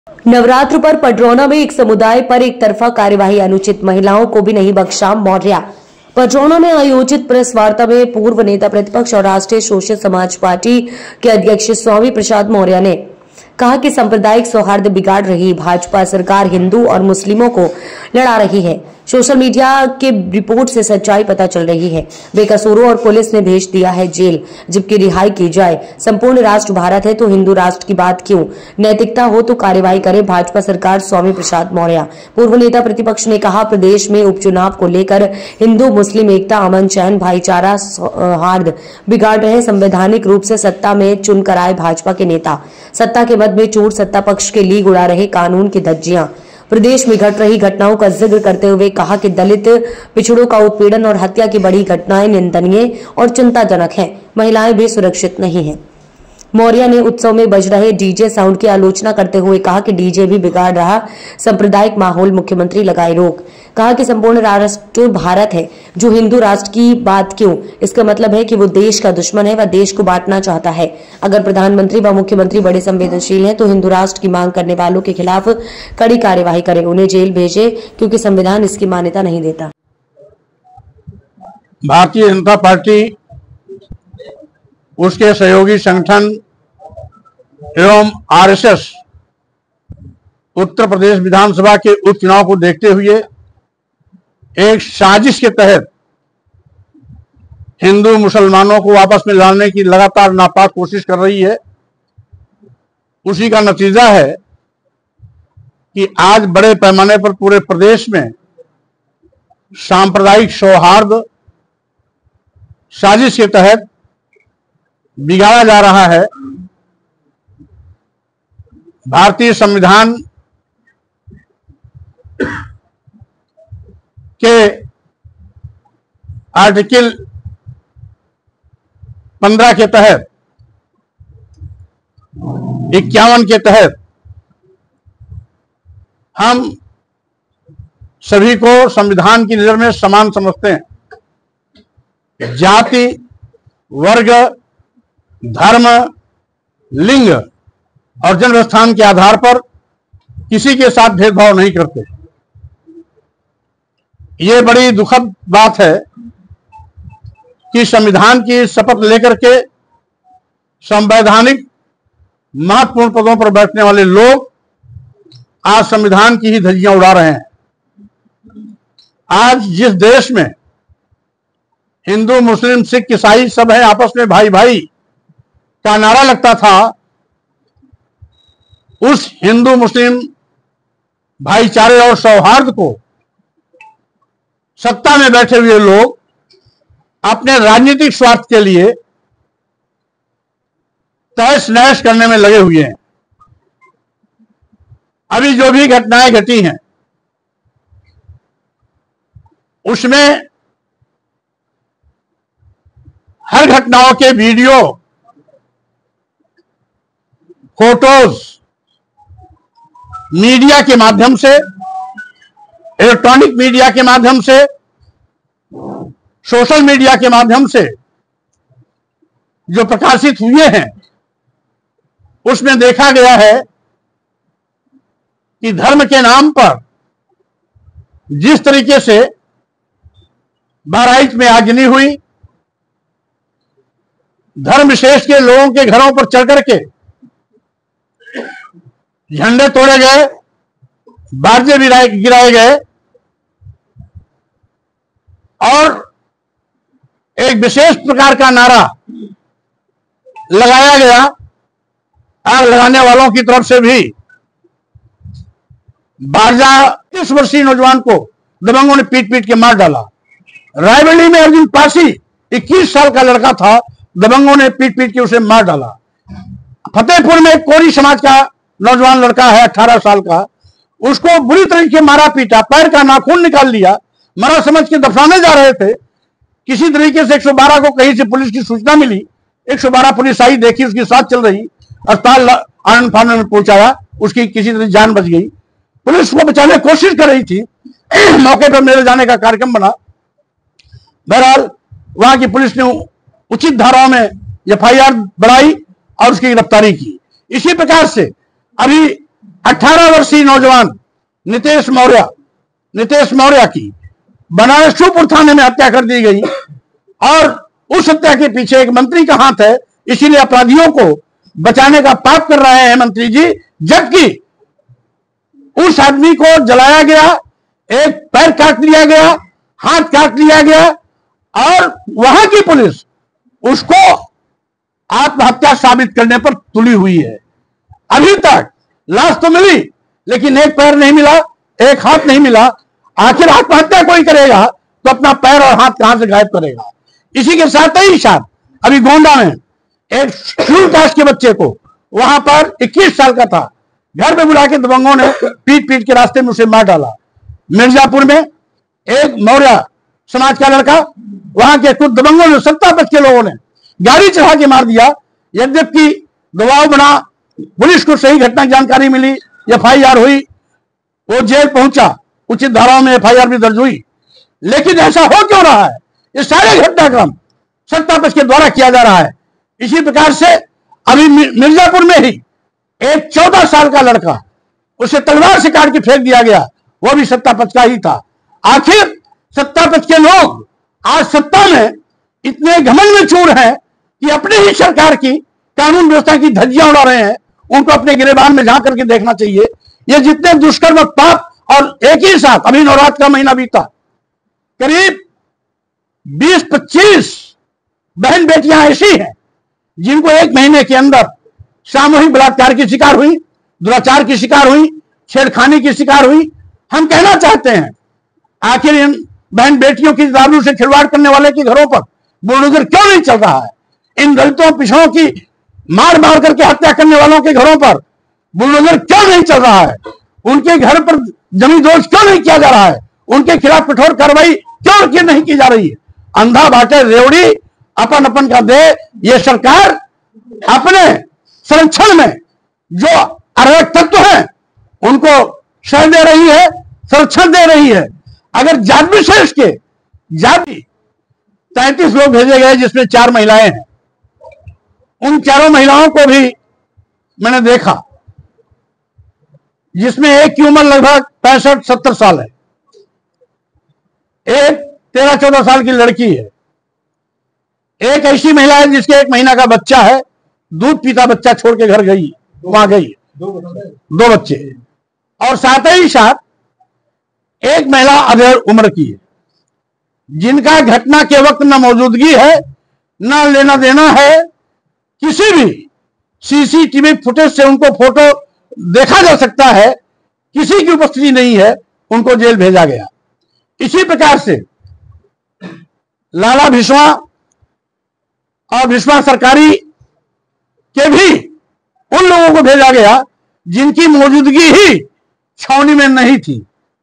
नवरात्र पर पडरौना में एक समुदाय पर एक तरफा कार्यवाही, अनुचित महिलाओं को भी नहीं बख्शा मौर्या। पडरौना में आयोजित प्रेस वार्ता में पूर्व नेता प्रतिपक्ष और राष्ट्रीय शोषित समाज पार्टी के अध्यक्ष स्वामी प्रसाद मौर्य ने कहा कि सांप्रदायिक सौहार्द बिगाड़ रही भाजपा सरकार हिंदू और मुस्लिमों को लड़ा रही है। सोशल मीडिया के रिपोर्ट से सच्चाई पता चल रही है। बेकसूरों और पुलिस ने भेज दिया है जेल, जबकि रिहाई की जाए। संपूर्ण राष्ट्र भारत है तो हिंदू राष्ट्र की बात क्यों? नैतिकता हो तो कार्रवाई करे भाजपा सरकार। स्वामी प्रसाद मौर्य। पूर्व नेता प्रतिपक्ष ने कहा, प्रदेश में उपचुनाव को लेकर हिंदू मुस्लिम एकता, अमन चैन, भाईचारा, सौहार्द बिगाड़ रहे। संवैधानिक रूप से सत्ता में चुनकर आए भाजपा के नेता सत्ता के मद में चूर सत्ता पक्ष के लिए उड़ा रहे कानून की धज्जियां। प्रदेश में घट रही घटनाओं का जिक्र करते हुए कहा कि दलित पिछड़ों का उत्पीड़न और हत्या की बड़ी घटनाएं निंदनीय और चिंताजनक हैं। महिलाएं भी सुरक्षित नहीं हैं। मौर्य ने उत्सव में बज रहे डीजे साउंड की आलोचना करते हुए कहा कि डीजे भी बिगाड़ रहा सांप्रदायिक माहौल, मुख्यमंत्री लगाए रोक। कहा कि संपूर्ण राष्ट्र भारत है, जो हिंदू राष्ट्र की बात क्यों? इसका मतलब है कि वो देश का दुश्मन है, वह देश को बांटना चाहता है। अगर प्रधानमंत्री व मुख्यमंत्री बड़े संवेदनशील हैं तो हिंदू राष्ट्र की मांग करने वालों के खिलाफ कड़ी कार्यवाही करें, उन्हें जेल भेजे, क्योंकि संविधान इसकी मान्यता नहीं देता। भारतीय जनता पार्टी, उसके सहयोगी संगठन एवं आरएसएस उत्तर प्रदेश विधानसभा के उपचुनाव को देखते हुए एक साजिश के तहत हिंदू मुसलमानों को आपस में लड़ने की लगातार नापाक कोशिश कर रही है। उसी का नतीजा है कि आज बड़े पैमाने पर पूरे प्रदेश में सांप्रदायिक सौहार्द साजिश के तहत बिगाड़ा जा रहा है। भारतीय संविधान के आर्टिकल 15 के तहत 51 के तहत हम सभी को संविधान की नजर में समान समझते हैं। जाति, वर्ग, धर्म, लिंग और जन्म स्थान के आधार पर किसी के साथ भेदभाव नहीं करते। ये बड़ी दुखद बात है कि संविधान की शपथ लेकर के संवैधानिक महत्वपूर्ण पदों पर बैठने वाले लोग आज संविधान की ही धज्जियां उड़ा रहे हैं। आज जिस देश में हिंदू, मुस्लिम, सिख, ईसाई सब है आपस में भाई भाई का नारा लगता था, उस हिंदू मुस्लिम भाईचारे और सौहार्द को सत्ता में बैठे हुए लोग अपने राजनीतिक स्वार्थ के लिए तहस नहस करने में लगे हुए हैं। अभी जो भी घटनाएं घटी हैं उसमें हर घटनाओं के वीडियो, फोटोज मीडिया के माध्यम से, इलेक्ट्रॉनिक मीडिया के माध्यम से, सोशल मीडिया के माध्यम से जो प्रकाशित हुए हैं उसमें देखा गया है कि धर्म के नाम पर जिस तरीके से बहराइच में आगजनी हुई, धर्म विशेष के लोगों के घरों पर चढ़ करके झंडे तोड़े गए, बाजे गिराए गए और एक विशेष प्रकार का नारा लगाया गया। आग लगाने वालों की तरफ से भी बारजा 30 वर्षीय नौजवान को दबंगों ने पीट पीट के मार डाला। रायबरेली में अर्जुन पासी 21 साल का लड़का था, दबंगों ने पीट पीट के उसे मार डाला। फतेहपुर में एक कोरी समाज का नौजवान लड़का है 18 साल का, उसको बुरी तरीके से मारा पीटा, पैर का नाखून निकाल लिया, मरा समझ के दफनाने जा रहे थे। किसी तरीके से 112 को कहीं से पुलिस की सूचना मिली, 112 पुलिस आई, देखी उसकी सांस चल रही, अस्पताल आनंद फानंद में पहुंचाया, उसकी किसी तरह जान बच गई। पुलिस को बचाने की कोशिश कर रही थी, मौके पर मेरे जाने का कार्यक्रम बना। बहरहाल वहां की पुलिस ने उचित धाराओं में एफआईआर बढ़ाई और उसकी गिरफ्तारी की। इसी प्रकार से अभी 18 वर्षीय नौजवान नितेश मौर्य की बनारस शिवपुर थाने में हत्या कर दी गई और उस हत्या के पीछे एक मंत्री का हाथ है, इसीलिए अपराधियों को बचाने का पाप कर रहे हैं मंत्री जी। जबकि उस आदमी को जलाया गया, एक पैर काट लिया गया, हाथ काट लिया गया और वहां की पुलिस उसको आत्महत्या साबित करने पर तुली हुई है। अभी तक लाश तो मिली लेकिन एक पैर नहीं मिला, एक हाथ नहीं मिला। आखिर आत्महत्या कोई करेगा तो अपना पैर और हाथ कहां से गायब करेगा। इसी के साथ ही साथ अभी गोंडा में एक शेड्यूल कास्ट के बच्चे को वहां पर 21 साल का था, घर पे बुला के दबंगों ने पीट पीट के रास्ते में उसे मार डाला। मिर्जापुर में एक मौर्य समाज का लड़का, वहां के कुछ दबंगों ने 70 के लोगों ने गाड़ी चढ़ा के मार दिया। यद्यपि दबाव बना, पुलिस को सही घटना की जानकारी मिली, FIR हुई, वो जेल पहुंचा, उचित धाराओं में FIR भी दर्ज हुई। लेकिन ऐसा हो क्यों रहा है? ये सारे घटनाक्रम सत्तापक्ष के द्वारा किया जा रहा है। इसी प्रकार से अभी मिर्जापुर में ही एक 14 साल का लड़का, उसे तलवार से काट के फेंक दिया गया, वो भी सत्तापक्ष का ही था। आखिर सत्तापक्ष के लोग आज सत्ता में इतने घमंड में चूर हैं कि अपने ही सरकार की कानून व्यवस्था की धज्जियां उड़ा रहे हैं। उनको अपने गिरेबान में झांक करके देखना चाहिए। ये जितने दुष्कर्म पाप, और एक ही साथ अभी नवरात्र का महीना बीता, करीब 20-25 बहन बेटियां ऐसी हैं जिनको एक महीने के अंदर सामूहिक बलात्कार की शिकार हुई, दुराचार की शिकार हुई, छेड़खानी की शिकार हुई। हम कहना चाहते हैं, आखिर इन बहन बेटियों की दारू से खिलवाड़ करने वाले के घरों पर बुलडोजर क्यों नहीं चल रहा है? इन दलितों पिछड़ों की मार मार करके हत्या करने वालों के घरों पर बुलडोजर क्यों नहीं चल रहा है? उनके घर पर जमीन दोष क्यों नहीं किया जा रहा है? उनके खिलाफ कठोर कार्रवाई क्यों नहीं की जा रही है? अंधा बाटे रेवड़ी अपन अपन का दे। ये सरकार अपने संरक्षण में जो अराजक तत्व हैं उनको शरण दे रही है, संरक्षण दे रही है। अगर जाति विशेष के जाति 33 लोग भेजे गए जिसमें 4 महिलाएं हैं, उन चारों महिलाओं को भी मैंने देखा, जिसमें एक की उम्र लगभग 65-70 साल है, एक 13-14 साल की लड़की है, एक ऐसी महिला है जिसके 1 महीना का बच्चा है, दूध पीता बच्चा छोड़ के घर गई, वहां गई, 2 बच्चे, और साथ ही साथ एक महिला अधेड़ उम्र की है, जिनका घटना के वक्त न मौजूदगी है, न लेना देना है। किसी भी CCTV फुटेज से उनको फोटो देखा जा सकता है, किसी की उपस्थिति नहीं है, उनको जेल भेजा गया। इसी प्रकार से लाला भिस्वा और भिस्वा सरकारी के भी उन लोगों को भेजा गया जिनकी मौजूदगी ही छावनी में नहीं थी।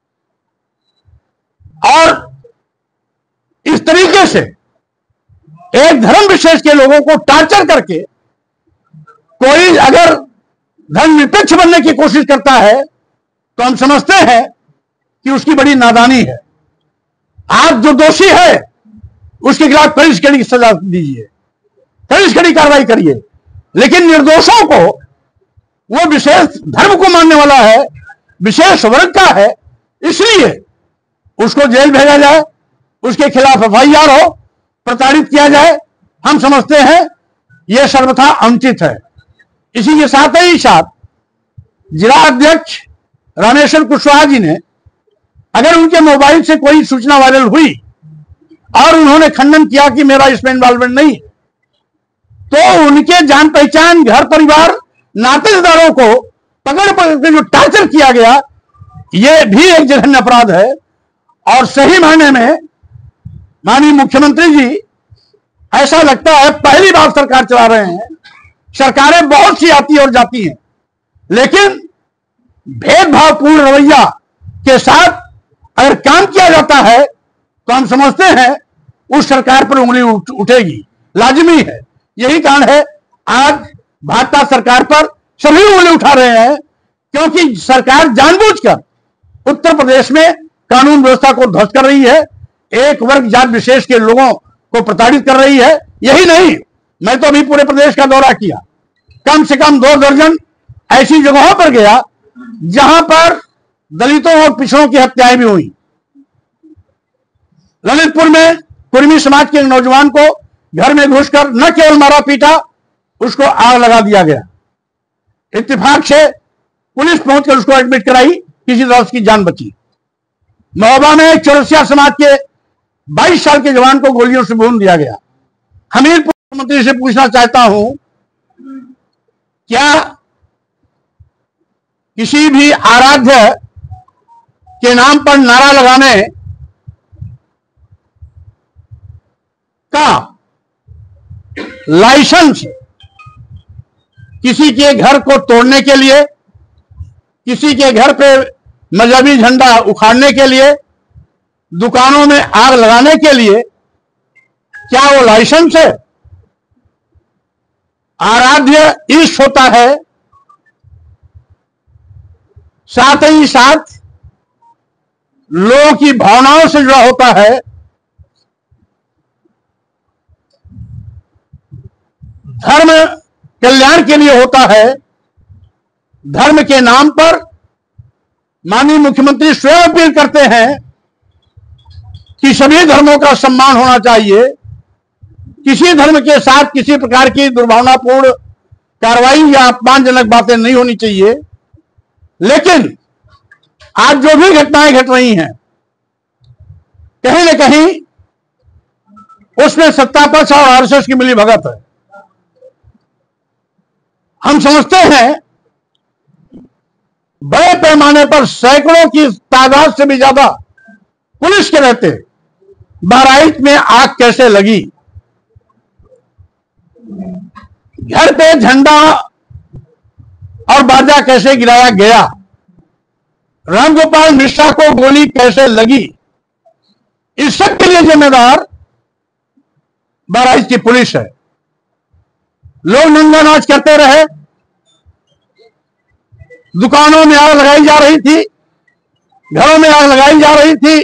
और इस तरीके से एक धर्म विशेष के लोगों को टार्चर करके कोई अगर धर्मनिरपेक्ष बनने की कोशिश करता है तो हम समझते हैं कि उसकी बड़ी नादानी है। आप जो दोषी है उसके खिलाफ कड़ी कड़ी सजा दीजिए, कड़ी कड़ी कार्रवाई करिए, लेकिन निर्दोषों को, वो विशेष धर्म को मानने वाला है, विशेष वर्ग का है, इसलिए उसको जेल भेजा जाए, उसके खिलाफ FIR हो, प्रताड़ित किया जाए। हम समझते हैं यह सर्वथा अनुचित है। इसी के साथ ही साथ जिला अध्यक्ष रामेश्वर कुशवाहा जी ने, अगर उनके मोबाइल से कोई सूचना वायरल हुई और उन्होंने खंडन किया कि मेरा इसमें इन्वॉल्वमेंट नहीं, तो उनके जान पहचान, घर परिवार, नातेदारों को पकड़ के जो टार्चर किया गया, यह भी एक जघन्य अपराध है। और सही मायने में माननीय मुख्यमंत्री जी, ऐसा लगता है पहली बार सरकार चला रहे हैं। सरकारें बहुत सी आती और जाती हैं, लेकिन भेदभावपूर्ण रवैया के साथ अगर काम किया जाता है तो हम समझते हैं उस सरकार पर उंगली उठेगी, लाजिमी है। यही कारण है आज भाजपा सरकार पर सभी उंगली उठा रहे हैं, क्योंकि सरकार जानबूझकर उत्तर प्रदेश में कानून व्यवस्था को ध्वस्त कर रही है, एक वर्ग जात विशेष के लोगों को प्रताड़ित कर रही है। यही नहीं, मैं तो अभी पूरे प्रदेश का दौरा किया, कम से कम 2 दर्जन ऐसी जगहों पर गया जहां पर दलितों और पिछड़ों की हत्याएं भी हुई। ललितपुर में कुर्मी समाज के नौजवान को घर में घुसकर न केवल मारा पीटा, उसको आग लगा दिया गया। इत्तेफाक से पुलिस पहुंचकर उसको एडमिट कराई, किसी तरह उसकी जान बची। महोबा में चौरसिया समाज के 22 साल के जवान को गोलियों से भून दिया गया। हमीरपुर मंत्री से पूछना चाहता हूं, क्या किसी भी आराध्य के नाम पर नारा लगाने का लाइसेंस किसी के घर को तोड़ने के लिए, किसी के घर पे मजहबी झंडा उखाड़ने के लिए, दुकानों में आग लगाने के लिए, क्या वो लाइसेंस है? आराध्य ईश होता है, साथ ही साथ लोगों की भावनाओं से जुड़ा होता है। धर्म कल्याण के लिए होता है। धर्म के नाम पर माननीय मुख्यमंत्री स्वयं अपील करते हैं कि सभी धर्मों का सम्मान होना चाहिए, किसी धर्म के साथ किसी प्रकार की दुर्भावनापूर्ण कार्रवाई या अपमानजनक बातें नहीं होनी चाहिए। लेकिन आज जो भी घटनाएं घट रही हैं, कहीं न कहीं उसमें सत्ता पक्ष और आरएसएस की मिली भगत है। हम समझते हैं बड़े पैमाने पर सैकड़ों की तादाद से भी ज्यादा पुलिस के रहते बहराइच में आग कैसे लगी, घर पे झंडा और बाजा कैसे गिराया गया, रामगोपाल मिश्रा को गोली कैसे लगी, इस सब के लिए जिम्मेदार बहराइच की पुलिस है। लोग नंगा नाच करते रहे, दुकानों में आग लगाई जा रही थी, घरों में आग लगाई जा रही थी,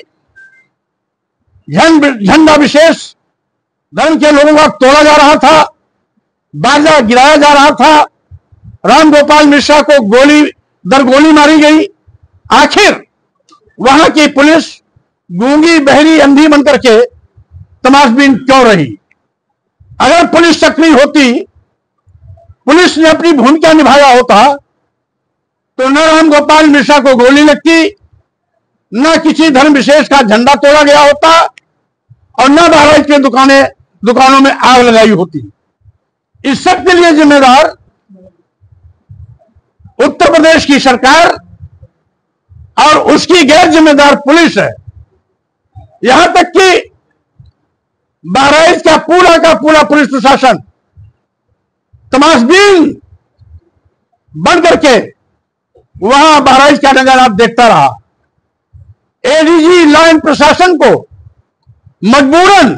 झंडा विशेष धर्म के लोगों का तोड़ा जा रहा था, बाजा गिराया जा रहा था, रामगोपाल मिश्रा को गोली दर गोली मारी गई। आखिर वहां की पुलिस गूंगी बहरी अंधी बनकर के तमाशबीन क्यों रही? अगर पुलिस सक्रिय होती, पुलिस ने अपनी भूमिका निभाया होता, तो न रामगोपाल मिश्रा को गोली लगती, न किसी धर्म विशेष का झंडा तोड़ा गया होता, और न बहराइच के दुकानों में आग लगाई होती। इस सब के लिए जिम्मेदार उत्तर प्रदेश की सरकार और उसकी गैर जिम्मेदार पुलिस है। यहां तक कि बहराइच का पूरा पुलिस प्रशासन तमाशबीन बन करके वहां बहराइच का नजारा देखता रहा। एडीजी लॉ एंड प्रशासन को मजबूरन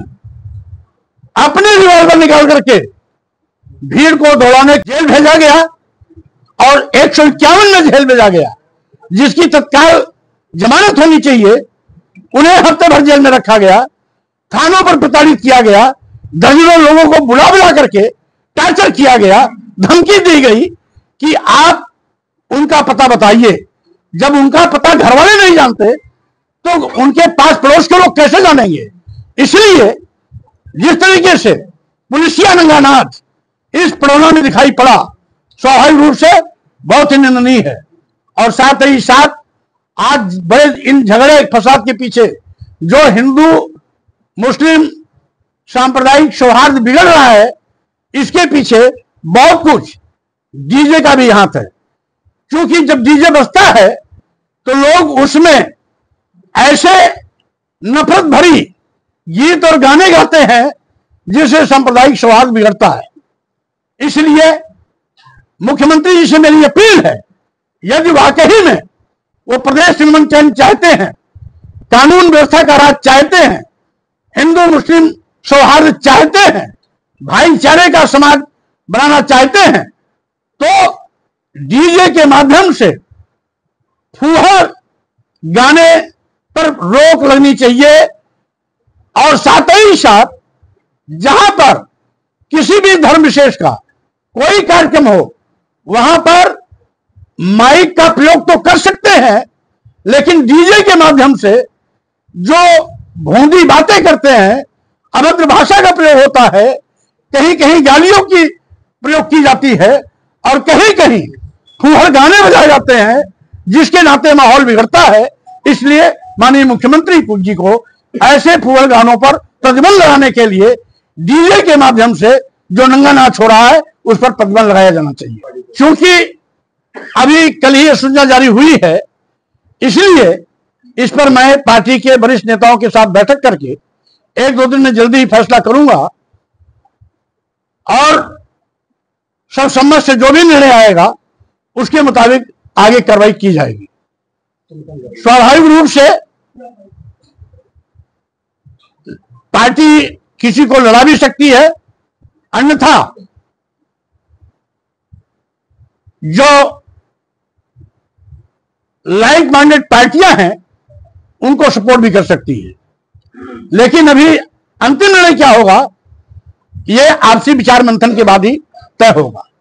अपने रिवॉल्वर निकाल करके भीड़ को दौड़ाने जेल भेजा गया और 151 में जेल भेजा गया, जिसकी तत्काल जमानत होनी चाहिए। उन्हें हफ्ते भर जेल में रखा गया, थानों पर प्रताड़ित किया गया, दर्जनों लोगों को बुला बुला करके टॉर्चर किया गया, धमकी दी गई कि आप उनका पता बताइए। जब उनका पता घर वाले नहीं जानते तो उनके पास पड़ोस के लोग कैसे जानेंगे? इसलिए जिस तरीके से पुलिसिया नंगानाच इस पड़ोना में दिखाई पड़ा, स्वाभाविक रूप से बहुत ही निंदनीय है। और साथ ही साथ आज बड़े इन झगड़े फसाद के पीछे जो हिंदू मुस्लिम सांप्रदायिक सौहार्द बिगड़ रहा है, इसके पीछे बहुत कुछ डीजे का भी हाथ है। क्योंकि जब डीजे बजता है तो लोग उसमें ऐसे नफरत भरी गीत और गाने गाते हैं जिससे सांप्रदायिक सौहार्द बिगड़ता है। इसलिए मुख्यमंत्री जी से मेरी अपील है, यदि वाकई में वो प्रदेश में अमन चैन चाहते हैं, कानून व्यवस्था का राज चाहते हैं, हिंदू मुस्लिम सौहार्द चाहते हैं, भाईचारे का समाज बनाना चाहते हैं, तो डीजे के माध्यम से फूहड़ गाने पर रोक लगनी चाहिए। और साथ ही साथ जहां पर किसी भी धर्म विशेष का कोई कार्यक्रम हो, वहां पर माइक का प्रयोग तो कर सकते हैं, लेकिन डीजे के माध्यम से जो भोंदी बातें करते हैं, अभद्र भाषा का प्रयोग होता है, कहीं कहीं गालियों की प्रयोग की जाती है और कहीं कहीं फूहड़ गाने बजाए जाते हैं, जिसके नाते माहौल बिगड़ता है। इसलिए माननीय मुख्यमंत्री जी को ऐसे फूहड़ गानों पर प्रतिबंध लगाने के लिए डीजे के माध्यम से जो नंगा नाच हो रहा है उस पर प्रतिबंध लगाया जाना चाहिए। क्योंकि अभी कल ही सूचना जारी हुई है, इसलिए इस पर मैं पार्टी के वरिष्ठ नेताओं के साथ बैठक करके 1-2 दिन में जल्दी ही फैसला करूंगा और सर्वसम्मत से जो भी निर्णय आएगा उसके मुताबिक आगे कार्रवाई की जाएगी। स्वाभाविक रूप से पार्टी किसी को लड़ा भी सकती है, अन्यथा जो लाइक माइंडेड पार्टियां हैं उनको सपोर्ट भी कर सकती है। लेकिन अभी अंतिम निर्णय क्या होगा, यह आपसी विचार मंथन के बाद ही तय होगा।